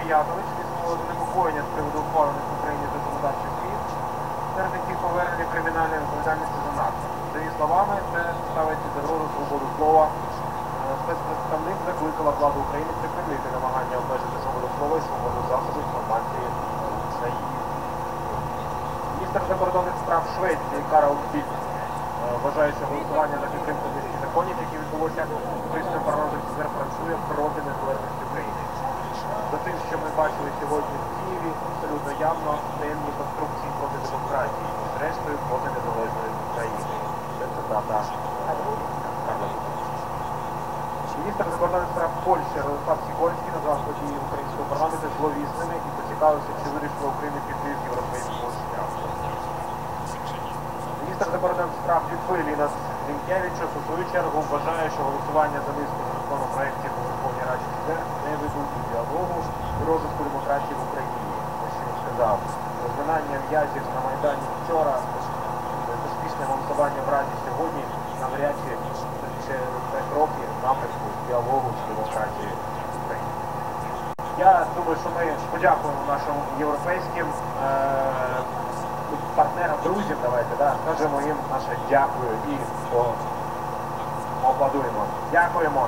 Ятович висловили занепокоєння з приводу ухвалених в Україні законодавчих змін, серед яких повернення кримінальної відповідальності за НАТО. За її словами, це ставить під загрозу свободу слова. Спецпредставник закликала владу України припинити намагання обмежити свободу слова і свободу засобів інформації в країні. Міністр закордонних справ Швеції Карл Білdt вважає, що голосування за підтримку низки законів, які відбулося в українському парламенті, тепер працює проти незалежності України. За тим, що ми бачили сьогодні в Києві, абсолютно явно темні конструкції проти демократії і, зрештою, проти незалежної України. Це цитата Карла Білда. Міністр закордонних справ Польщі Радослав Сікорський назвав події українського парламенту зловісними і поцікавився, чи вирішила Україна піти з європейського шляху. Міністр закордонних справ Литви Лінас Лінкевичус у свою чергу вважає, що голосування за низку законопроєктів у Верховній Раді ЧГ не ведуть до діалогу і розвитку демократії в Україні. Ось що він сказав. Розминання м'язів на Майдані вчора, успішне голосування в Раді сьогодні навряд чи це кроки напрямку діалогу з демократією в Україні. Я думаю, що ми подякуємо нашим європейським партнерам, друзям, давайте, скажемо їм наше дякую і поаплодуємо. Дякуємо.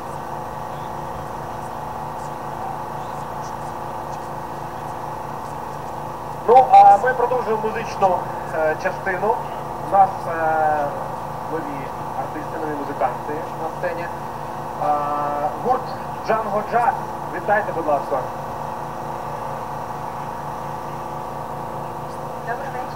Ну, а ми продовжуємо музичну частину. У нас нові артисти, нові музиканти на сцені. Гурт Джанго Джаз. Вітайте, будь ласка. Добрий вечір.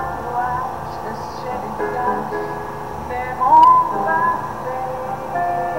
Mais mon passé